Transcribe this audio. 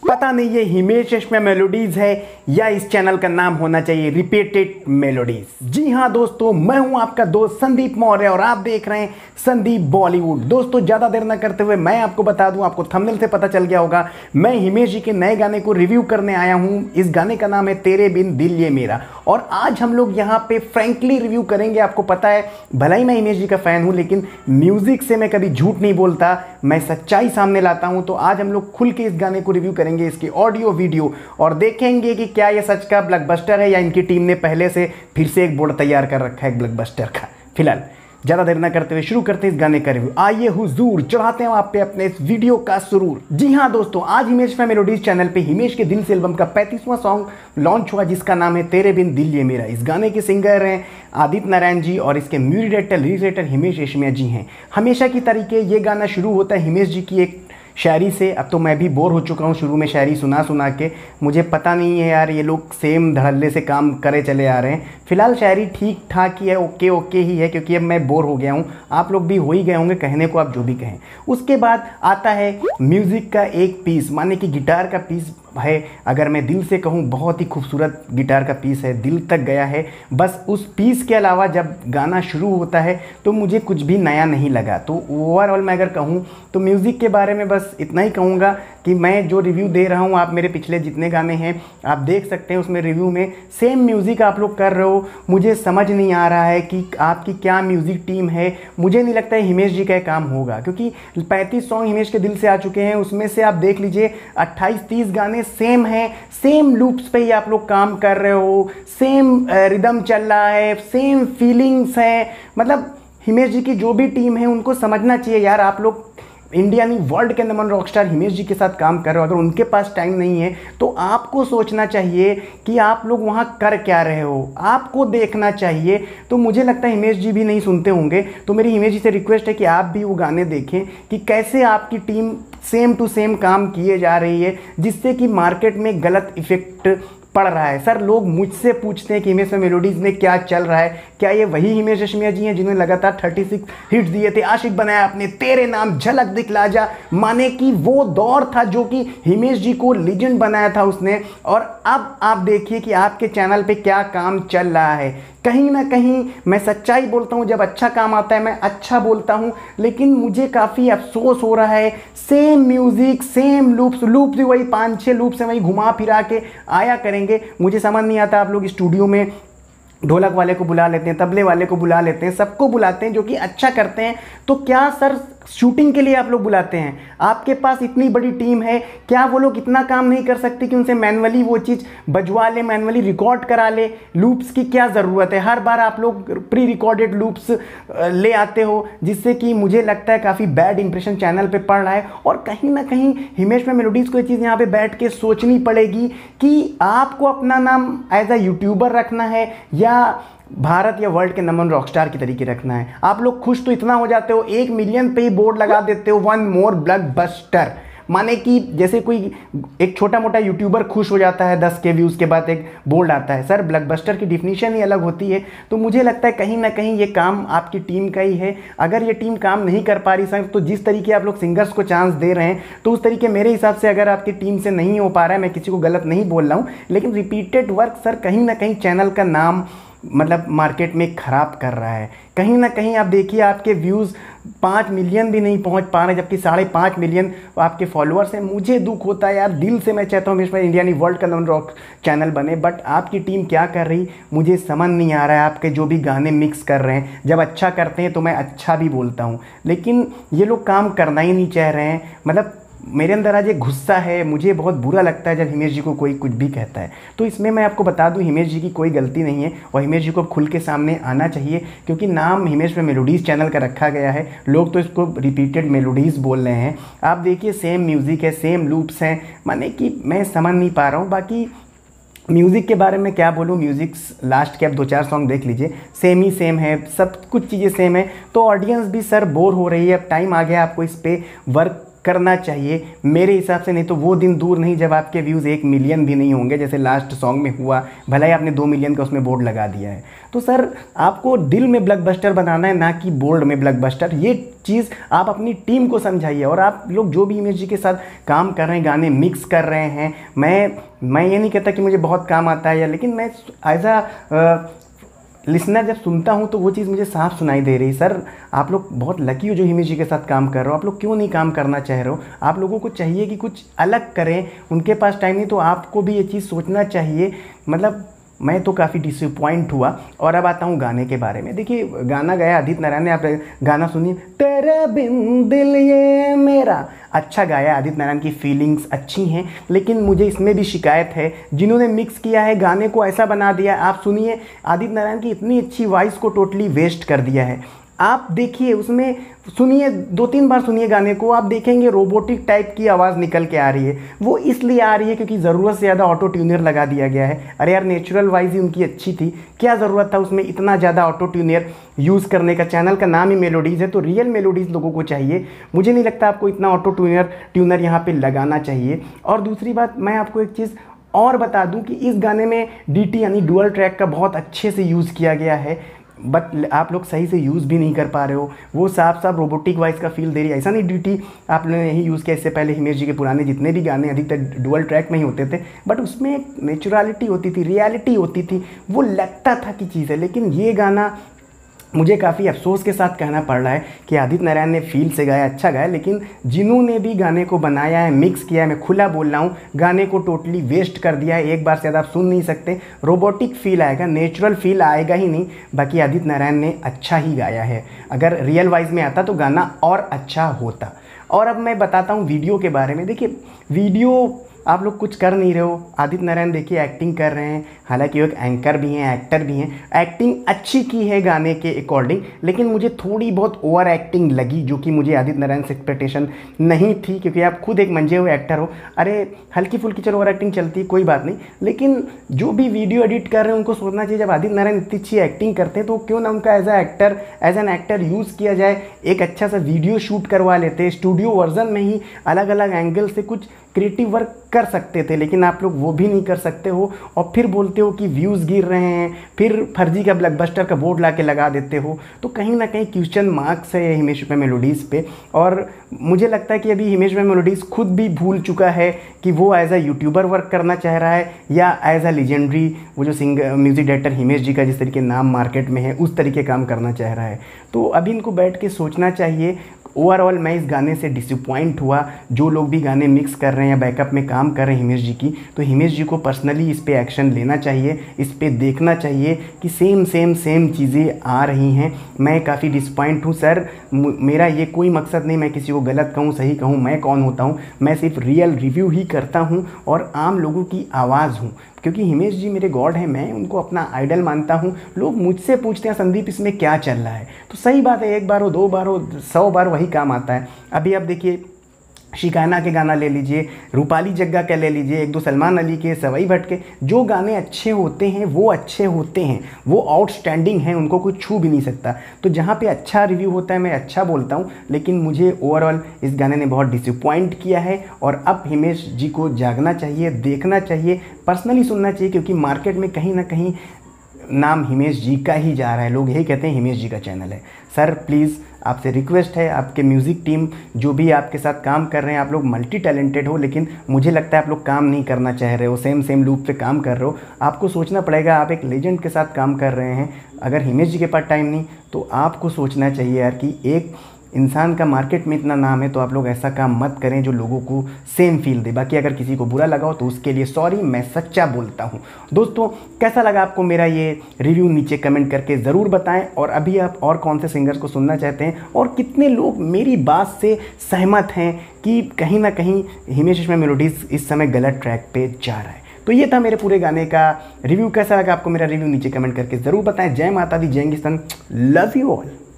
पता नहीं ये हिमेश रेशमिया मेलोडीज है या इस चैनल का नाम होना चाहिए रिपीटेड मेलोडीज। जी हाँ दोस्तों, मैं हूं आपका दोस्त संदीप मौर्य और आप देख रहे हैं संदीप बॉलीवुड। दोस्तों ज़्यादा देर न करते हुए मैं आपको बता दूं, आपको थंबनेल से पता चल गया होगा, मैं हिमेश जी के नए गाने को रिव्यू करने आया हूं। इस गाने का नाम है तेरे बिन दिल ये मेरा, और आज हम लोग यहाँ पे फ्रेंकली रिव्यू करेंगे। आपको पता है भला ही मैं हिमेश जी का फ़ैन हूँ, लेकिन म्यूज़िक से मैं कभी झूठ नहीं बोलता, मैं सच्चाई सामने लाता हूँ। तो आज हम लोग खुल के इस गाने को रिव्यू करेंगे, इसकी ऑडियो वीडियो, और देखेंगे कि क्या ये सच का ब्लॉकबस्टर है या इनकी टीम ने पहले से फिर से एक बोर्ड तैयार कर रखा है ब्लॉकबस्टर का। फिलहाल ज़्यादा देर ना करते हुए शुरू करते हैं इस गाने का रिव्यू। आइए हुजूर, चढ़ाते हैं आप पे अपने इस वीडियो का सुरूर। जी हाँ दोस्तों, आज हिमेश रेशमिया मेलोडीज चैनल पे हिमेश के दिल से एल्बम का 35वां सॉन्ग लॉन्च हुआ, जिसका नाम है तेरे बिन दिल ये मेरा। इस गाने के सिंगर हैं आदित्य नारायण जी और इसके music director lyrics writer Himesh Reshammiya ji हैं। हमेशा की तरीके ये गाना शुरू होता है हिमेश जी की एक शायरी से। अब तो मैं भी बोर हो चुका हूँ शुरू में शायरी सुना सुना के, मुझे पता नहीं है यार, ये लोग सेम धड़ल्ले से काम करे चले आ रहे हैं। फिलहाल शायरी ठीक ठाक ही है, ओके ओके ही है, क्योंकि अब मैं बोर हो गया हूँ, आप लोग भी हो ही गए होंगे कहने को, आप जो भी कहें। उसके बाद आता है म्यूज़िक का एक पीस, माने कि गिटार का पीस है। अगर मैं दिल से कहूँ, बहुत ही खूबसूरत गिटार का पीस है, दिल तक गया है। बस उस पीस के अलावा जब गाना शुरू होता है तो मुझे कुछ भी नया नहीं लगा। तो ओवरऑल मैं अगर कहूँ तो म्यूज़िक के बारे में बस इतना ही कहूँगा कि मैं जो रिव्यू दे रहा हूँ, आप मेरे पिछले जितने गाने हैं आप देख सकते हैं, उसमें रिव्यू में सेम म्यूज़िक आप लोग कर रहे हो। मुझे समझ नहीं आ रहा है कि आपकी क्या म्यूज़िक टीम है। मुझे नहीं लगता है हिमेश जी का काम होगा, क्योंकि 35 सॉन्ग हिमेश के दिल से आ चुके हैं, उसमें से आप देख लीजिए 28-30 गाने सेम हैं, सेम लूप्स पे ही आप लोग काम कर रहे हो, सेम रिदम चल रहा है, सेम फीलिंग्स हैं। मतलब हिमेश जी की जो भी टीम है उनको समझना चाहिए यार, आप लोग इंडिया नहीं वर्ल्ड के नंबर रॉकस्टार हिमेश जी के साथ काम कर रहे हो। अगर उनके पास टाइम नहीं है तो आपको सोचना चाहिए कि आप लोग वहाँ कर क्या रहे हो, आपको देखना चाहिए। तो मुझे लगता है हिमेश जी भी नहीं सुनते होंगे, तो मेरी हिमेश जी से रिक्वेस्ट है कि आप भी वो गाने देखें कि कैसे आपकी टीम सेम टू सेम काम किए जा रही है, जिससे कि मार्केट में गलत इफेक्ट पड़ रहा है। सर लोग मुझसे पूछते हैं कि हिमेश मेलोडीज में क्या चल रहा है, क्या ये वही हिमेश रेशमिया जी हैं जिन्होंने लगातार 36 हिट्स दिए थे, आशिक बनाया आपने, तेरे नाम, झलक दिखला जा, माने कि वो दौर था जो कि हिमेश जी को लीजेंड बनाया था उसने। और अब आप देखिए कि आपके चैनल पे क्या काम चल रहा है। कहीं ना कहीं मैं सच्चाई बोलता हूँ, जब अच्छा काम आता है मैं अच्छा बोलता हूँ, लेकिन मुझे काफ़ी अफसोस हो रहा है। सेम म्यूज़िक, सेम लूप्स भी वही 5-6 लूप्स हैं, वही घुमा फिरा के आया करेंगे। मुझे समझ नहीं आता, आप लोग स्टूडियो में ढोलक वाले को बुला लेते हैं, तबले वाले को बुला लेते हैं, सबको बुलाते हैं जो कि अच्छा करते हैं, तो क्या सर शूटिंग के लिए आप लोग बुलाते हैं? आपके पास इतनी बड़ी टीम है, क्या वो लोग इतना काम नहीं कर सकते कि उनसे मैनुअली वो चीज़ बजवा ले, मैनुअली रिकॉर्ड करा ले? लूप्स की क्या ज़रूरत है? हर बार आप लोग प्री रिकॉर्डेड लूप्स ले आते हो, जिससे कि मुझे लगता है काफ़ी बैड इंप्रेशन चैनल पे पड़ रहा है। और कहीं ना कहीं हिमेश रेशमिया मेलोडीज़ को ये चीज़ यहाँ पे बैठ के सोचनी पड़ेगी कि आपको अपना नाम एज अ यूट्यूबर रखना है या भारत या वर्ल्ड के नंबर रॉकस्टार की तरीके रखना है। आप लोग खुश तो इतना हो जाते हो, 1 मिलियन पे ही बोर्ड लगा देते हो, 1 मोर ब्लॉकबस्टर। माने कि जैसे कोई एक छोटा मोटा यूट्यूबर खुश हो जाता है 10 के व्यूज़ के बाद एक बोर्ड आता है। सर ब्लॉकबस्टर की डिफिनीशन ही अलग होती है। तो मुझे लगता है कहीं ना कहीं ये काम आपकी टीम का ही है। अगर ये टीम काम नहीं कर पा रही सर, तो जिस तरीके आप लोग सिंगर्स को चांस दे रहे हैं, तो उस तरीके मेरे हिसाब से अगर आपकी टीम से नहीं हो पा रहा है, मैं किसी को गलत नहीं बोल रहा हूँ, लेकिन रिपीटेड वर्क सर कहीं ना कहीं चैनल का नाम मतलब मार्केट में ख़राब कर रहा है। कहीं ना कहीं आप देखिए आपके व्यूज़ 5 मिलियन भी नहीं पहुंच पा रहे, जबकि 5.5 मिलियन आपके फॉलोअर्स हैं। मुझे दुख होता है यार, दिल से मैं चाहता हूँ इसमें इंडिया नहीं वर्ल्ड का नंबर रॉक चैनल बने, बट आपकी टीम क्या कर रही मुझे समझ नहीं आ रहा है। आपके जो भी गाने मिक्स कर रहे हैं, जब अच्छा करते हैं तो मैं अच्छा भी बोलता हूँ, लेकिन ये लोग काम करना ही नहीं चाह रहे हैं। मतलब मेरे अंदर आज एक गुस्सा है, मुझे बहुत बुरा लगता है जब हिमेश जी को कोई कुछ भी कहता है। तो इसमें मैं आपको बता दूं, हिमेश जी की कोई गलती नहीं है और हिमेश जी को खुल के सामने आना चाहिए, क्योंकि नाम हिमेश में मेलोडीज़ चैनल का रखा गया है। लोग तो इसको रिपीटेड मेलोडीज़ बोल रहे हैं। आप देखिए सेम म्यूज़िक है, सेम लूप्स हैं, माने कि मैं समझ नहीं पा रहा हूँ। बाकी म्यूज़िक के बारे में क्या बोलूँ, म्यूज़िक लास्ट के आप 2-4 सॉन्ग देख लीजिए, सेम ही सेम है, सब कुछ चीज़ें सेम है। तो ऑडियंस भी सर बोर हो रही है। अब टाइम आ गया आपको इस पर वर्क करना चाहिए मेरे हिसाब से। नहीं तो वो दिन दूर नहीं जब आपके व्यूज़ 1 मिलियन भी नहीं होंगे, जैसे लास्ट सॉन्ग में हुआ। भला ही आपने 2 मिलियन का उसमें बोर्ड लगा दिया है। तो सर आपको दिल में ब्लॉकबस्टर बनाना है, ना कि बोर्ड में ब्लॉकबस्टर। ये चीज़ आप अपनी टीम को समझाइए। और आप लोग जो भी हिमेश जी के साथ काम कर रहे हैं, गाने मिक्स कर रहे हैं, मैं ये नहीं कहता कि मुझे बहुत काम आता है, लेकिन मैं एज अ लिसनर जब सुनता हूँ तो वो चीज़ मुझे साफ सुनाई दे रही। सर आप लोग बहुत लकी हो जो हिमेश जी के साथ काम कर रहे हो। आप लोग क्यों नहीं काम करना चाह रहे हो? आप लोगों को चाहिए कि कुछ अलग करें। उनके पास टाइम नहीं, तो आपको भी ये चीज़ सोचना चाहिए। मतलब मैं तो काफ़ी डिसअपॉइंट हुआ। और अब आता हूँ गाने के बारे में। देखिए गाना गाया आदित्य नारायण ने, आप गाना सुनिए। तेरे बिन दिल ये मेरा, अच्छा गाया। आदित्य नारायण की फीलिंग्स अच्छी हैं, लेकिन मुझे इसमें भी शिकायत है। जिन्होंने मिक्स किया है गाने को ऐसा बना दिया। आप सुनिए, आदित्य नारायण की इतनी अच्छी वॉइस को टोटली वेस्ट कर दिया है। आप देखिए उसमें, सुनिए 2-3 बार सुनिए गाने को, आप देखेंगे रोबोटिक टाइप की आवाज़ निकल के आ रही है। वो इसलिए आ रही है क्योंकि ज़रूरत से ज़्यादा ऑटो ट्यूनर लगा दिया गया है। अरे यार नेचुरल वॉइस ही उनकी अच्छी थी, क्या ज़रूरत था उसमें इतना ज़्यादा ऑटो ट्यूनर यूज़ करने का? चैनल का नाम ही मेलोडीज़ है, तो रियल मेलोडीज़ लोगों को चाहिए। मुझे नहीं लगता आपको इतना ऑटो ट्यूनर यहाँ पर लगाना चाहिए। और दूसरी बात, मैं आपको एक चीज़ और बता दूँ कि इस गाने में DT यानी डुअल ट्रैक का बहुत अच्छे से यूज़ किया गया है, बट आप लोग सही से यूज़ भी नहीं कर पा रहे हो। वो साफ साफ रोबोटिक वॉइस का फील दे रही है। ऐसा नहीं DT आप लोगों ने नहीं यूज़ किया, इससे पहले हिमेश जी के पुराने जितने भी गाने अधिकतर डुअल ट्रैक में ही होते थे, बट उसमें एक नेचुरलिटी होती थी, रियलिटी होती थी, वो लगता था कि चीज़ है। लेकिन ये गाना मुझे काफ़ी अफसोस के साथ कहना पड़ रहा है कि आदित्य नारायण ने फील से गाया, अच्छा गाया, लेकिन जिन्होंने भी गाने को बनाया है, मिक्स किया है, मैं खुला बोल रहा हूँ, गाने को टोटली वेस्ट कर दिया है। एक बार से ज़्यादा आप सुन नहीं सकते। रोबोटिक फील आएगा, नेचुरल फील आएगा ही नहीं। बाकी आदित्य नारायण ने अच्छा ही गाया है। अगर रियल वाइज में आता तो गाना और अच्छा होता। और अब मैं बताता हूँ वीडियो के बारे में। देखिए वीडियो आप लोग कुछ कर नहीं रहे हो। आदित्य नारायण देखिए एक्टिंग कर रहे हैं, हालांकि वो एक एंकर भी हैं, एक्टर भी हैं। एक्टिंग अच्छी की है गाने के अकॉर्डिंग, लेकिन मुझे थोड़ी बहुत ओवर एक्टिंग लगी, जो कि मुझे आदित्य नारायण से एक्सपेक्टेशन नहीं थी, क्योंकि आप खुद एक मंजे हुए एक्टर हो। अरे हल्की फुल्की चलो ओवर एक्टिंग चलती है, कोई बात नहीं, लेकिन जो भी वीडियो एडिट कर रहे हैं उनको सोचना चाहिए, जब आदित्य नारायण इतनी अच्छी एक्टिंग करते हैं तो क्यों ना उनका एज एन एक्टर यूज़ किया जाए। एक अच्छा सा वीडियो शूट करवा लेते, स्टूडियो वर्जन में ही अलग अलग एंगल से कुछ क्रिएटिव वर्क कर सकते थे, लेकिन आप लोग वो भी नहीं कर सकते हो। और फिर बोलते हो कि व्यूज़ गिर रहे हैं, फिर फर्जी का ब्लॉकबस्टर का बोर्ड ला के लगा देते हो। तो कहीं ना कहीं क्वेश्चन मार्क्स है हिमेश मेलोडीज़ पे। और मुझे लगता है कि अभी हिमेश मेलोडीज़ खुद भी भूल चुका है कि वो एज अ यूट्यूबर वर्क करना चाह रहा है या एज अ लीजेंडरी, वो जो singer music director Himesh ji का जिस तरीके नाम मार्केट में है उस तरीके काम करना चाह रहा है। तो अभी इनको बैठ के सोचना चाहिए। ओवरऑल मैं इस गाने से डिसअपॉइंट हुआ। जो लोग भी गाने मिक्स कर रहे हैं या बैकअप में काम कर रहे हैं हिमेश जी की, तो हिमेश जी को पर्सनली इस पे एक्शन लेना चाहिए, इस पे देखना चाहिए कि सेम चीज़ें आ रही हैं। मैं काफ़ी डिसअपॉइंट हूँ सर। मेरा ये कोई मकसद नहीं मैं किसी को गलत कहूँ सही कहूँ, मैं कौन होता हूँ? मैं सिर्फ रियल रिव्यू ही करता हूँ और आम लोगों की आवाज़ हूँ, क्योंकि हिमेश जी मेरे गॉड हैं, मैं उनको अपना आइडल मानता हूँ। लोग मुझसे पूछते हैं संदीप इसमें क्या चल रहा है, तो सही बात है, 1 बार हो 2 बार हो 100 बार वही काम आता है। अभी आप देखिए शिकायना के गाना ले लीजिए, रूपाली जग्गा का ले लीजिए, 1-2 सलमान अली के, सवाई भट्ट के, जो गाने अच्छे होते हैं वो अच्छे होते हैं, वो आउटस्टैंडिंग हैं, उनको कोई छू भी नहीं सकता। तो जहाँ पे अच्छा रिव्यू होता है मैं अच्छा बोलता हूँ, लेकिन मुझे ओवरऑल इस गाने ने बहुत डिसअपॉइंट किया है। और अब हिमेश जी को जागना चाहिए, देखना चाहिए, पर्सनली सुनना चाहिए, क्योंकि मार्केट में कहीं ना कहीं नाम हिमेश जी का ही जा रहा है। लोग यही कहते हैं हिमेश जी का चैनल है। सर प्लीज़ आपसे रिक्वेस्ट है, आपके म्यूज़िक टीम जो भी आपके साथ काम कर रहे हैं, आप लोग मल्टी टैलेंटेड हो, लेकिन मुझे लगता है आप लोग काम नहीं करना चाह रहे हो, सेम लूप पे काम कर रहे हो। आपको सोचना पड़ेगा, आप एक लेजेंड के साथ काम कर रहे हैं। अगर हिमेश जी के पास टाइम नहीं तो आपको सोचना चाहिए यार कि एक इंसान का मार्केट में इतना नाम है, तो आप लोग ऐसा काम मत करें जो लोगों को सेम फील दे। बाकी अगर किसी को बुरा लगा हो तो उसके लिए सॉरी, मैं सच्चा बोलता हूँ। दोस्तों कैसा लगा आपको मेरा ये रिव्यू, नीचे कमेंट करके ज़रूर बताएं। और अभी आप और कौन से सिंगर्स को सुनना चाहते हैं और कितने लोग मेरी बात से सहमत हैं कि कहीं ना कहीं हिमेश मेलोडीज़ इस समय गलत ट्रैक पे जा रहा है। तो ये था मेरे पूरे गाने का रिव्यू। कैसा लगा आपको मेरा रिव्यू, नीचे कमेंट करके ज़रूर बताएं। जय माता दी, जय हिंदुस्तान, लव यू ऑल।